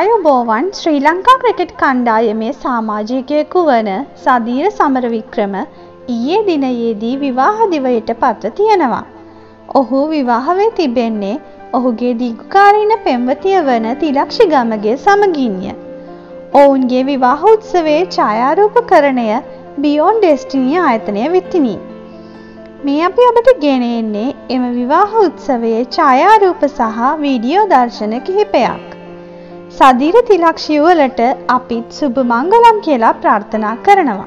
ආයුබෝවන් ශ්‍රී ලංකා ක්‍රිකට් කණ්ඩායමේ සමාජිකයෙකු වන සදීර සමරවික්‍රම ඊයේ දිනයේදී විවාහ දිවයට පත්ව තියෙනවා. ඔහු විවාහ වී තිබෙන්නේ ඔහුගේ දීර්ඝකාලීන පෙම්වතිය වන තිලක්ෂි ගමගේ සමගින්ය. ඔවුන්ගේ විවාහ උත්සවයේ ඡායාරූපකරණය Beyond Destiny ආයතනය වෙතිනි. මේ අපි ඔබට ගෙන එන්නේ එම විවාහ උත්සවයේ ඡායාරූප සහ වීඩියෝ දර්ශන කිහිපයක්. සදීර තිලක්ෂි වලට අපිත් සුබ මංගලම් කියලා ප්‍රාර්ථනා කරනවා.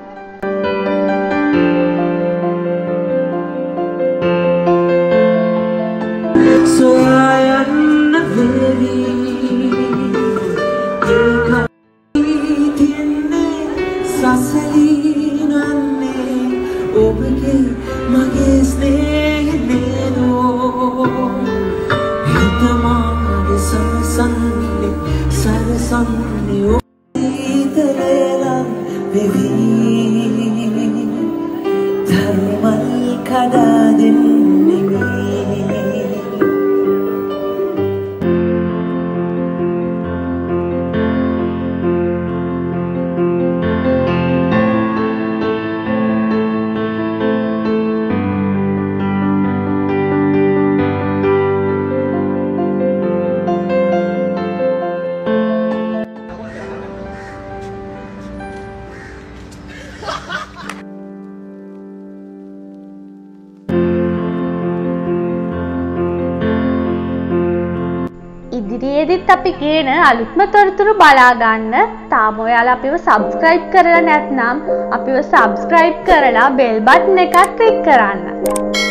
ඉදිරියේදීත් අපි කියන අලුත්ම තොරතුරු බලා ගන්න තාම ඔයාලා අපිව subscribe කරලා නැත්නම් අපිව subscribe කරලා bell button එකත් click කරන්න.